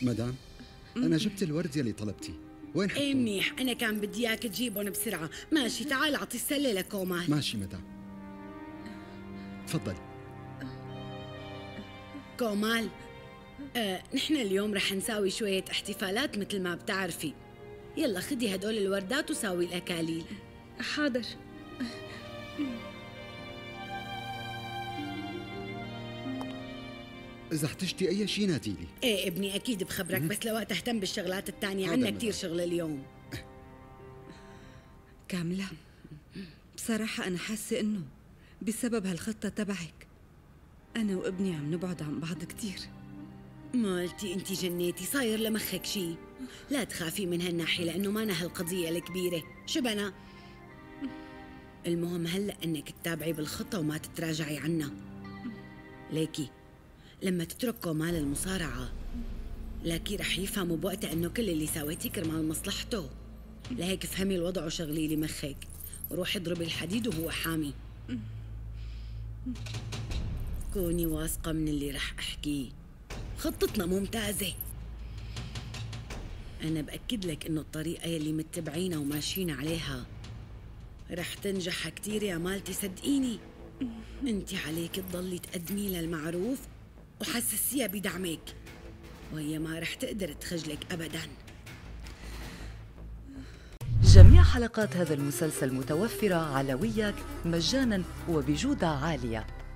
مدام، أنا جبت الورد يلي طلبتي، وين حطوه؟ ايه منيح، أنا كان بدي إياك تجيبهم بسرعة. ماشي، تعال أعطي السلة لكومال. ماشي مدام، تفضل. كومال، نحن اليوم رح نساوي شوية احتفالات مثل ما بتعرفي. يلا خدي هدول الوردات وساوي الأكاليل. حاضر. إذا احتجتي أي شيء ناديلي. ايه ابني أكيد بخبرك، بس لوقت أهتم بالشغلات التانية، هذا عنا مدام. كتير شغل اليوم. كاملة، بصراحة أنا حاسة إنه بسبب هالخطة تبعك أنا وابني عم نبعد عن بعض كتير. مالتي انتي جنيتي، صاير لمخك شي. لا تخافي من هالناحية لأنه ما أنا هالقضية الكبيرة. شو بنا؟ المهم هلأ إنك تتابعي بالخطة وما تتراجعي عنها. ليكي لما تترك كومال المصارعة، لاكي رح يفهموا بوقتها إنه كل اللي سويتيه كرمال مصلحته. لهيك افهمي الوضع وشغلي لي مخك، وروحي اضربي الحديد وهو حامي. كوني واثقة من اللي رح أحكيه. خطتنا ممتازة. أنا بأكد لك إنه الطريقة يلي متبعينها وماشيين عليها رح تنجح كتير يا مالتي، صدقيني. انتي عليك تضلي تقدمي لها المعروف وحسسيها بدعمك، وهي ما رح تقدر تخجلك أبداً. جميع حلقات هذا المسلسل متوفرة على وياك مجاناً وبجودة عالية.